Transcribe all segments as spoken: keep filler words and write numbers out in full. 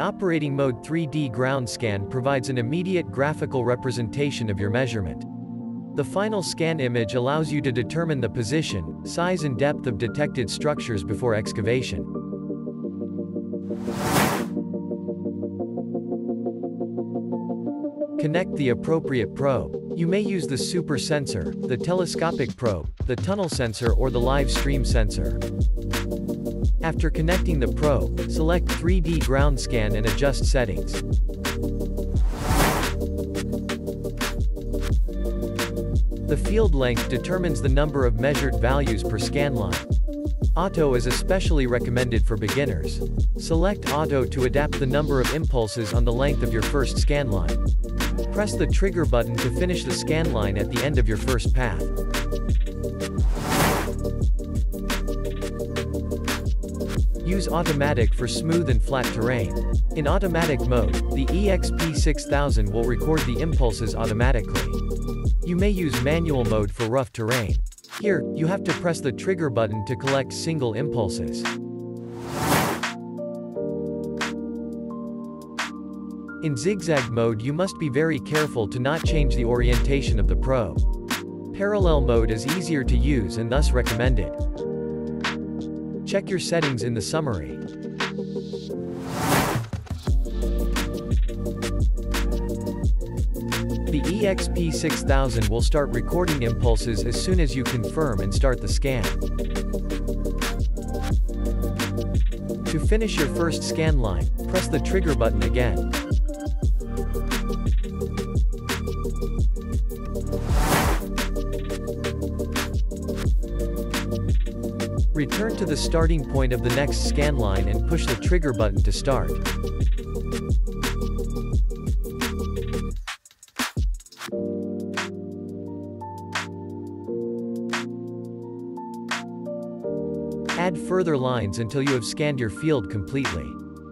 operating mode three D ground scan provides an immediate graphical representation of your measurement. The final scan image allows you to determine the position, size and depth of detected structures before excavation. Connect the appropriate probe. You may use the super sensor, the telescopic probe, the tunnel sensor or the live stream sensor. After connecting the probe, select three D ground scan and adjust settings. The field length determines the number of measured values per scan line. Auto is especially recommended for beginners. Select Auto to adapt the number of impulses on the length of your first scan line. Press the trigger button to finish the scan line at the end of your first path. Use Automatic for smooth and flat terrain. In automatic mode, the E X P six thousand will record the impulses automatically. You may use manual mode for rough terrain. Here, you have to press the trigger button to collect single impulses. In zigzag mode you must be very careful to not change the orientation of the probe. Parallel mode is easier to use and thus recommended. Check your settings in the summary. The E X P six thousand will start recording impulses as soon as you confirm and start the scan. To finish your first scan line, press the trigger button again. Return to the starting point of the next scan line and push the trigger button to start. Add further lines until you have scanned your field completely.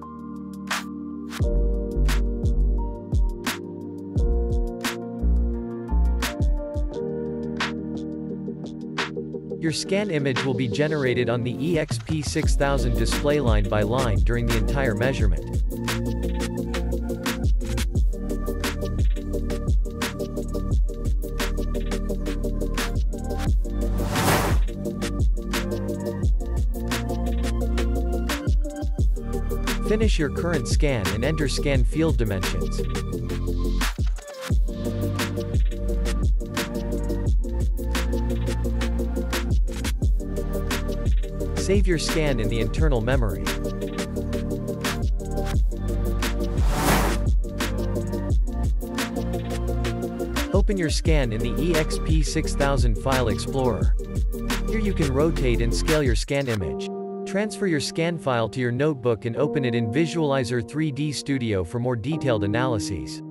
Your scan image will be generated on the E X P six thousand display line by line during the entire measurement. Finish your current scan and enter scan field dimensions. Save your scan in the internal memory. Open your scan in the E X P six thousand File Explorer. Here you can rotate and scale your scan image. Transfer your scan file to your notebook and open it in Visualizer three D Studio for more detailed analyses.